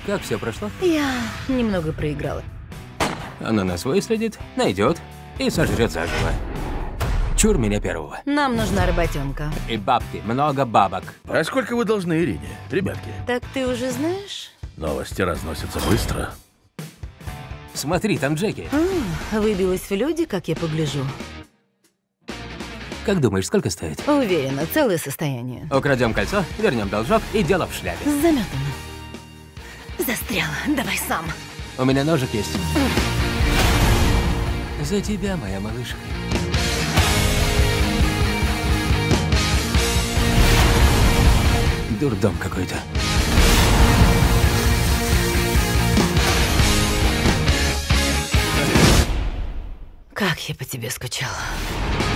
Как все прошло? Я немного проиграла. Она нас выследит, найдет и сожрет заживо. Чур меня первого. Нам нужна работенка. И бабки, много бабок. А сколько вы должны Ирине, ребятки? Так ты уже знаешь? Новости разносятся быстро. Смотри, там Джеки. Выбилась в люди, как я погляжу. Как думаешь, сколько стоит? Уверена, целое состояние. Украдем кольцо, вернем должок и дело в шляпе. Заметано. Застряла. Давай сам. У меня ножик есть. За тебя, моя малышка. Дурдом какой-то. Как я по тебе скучала.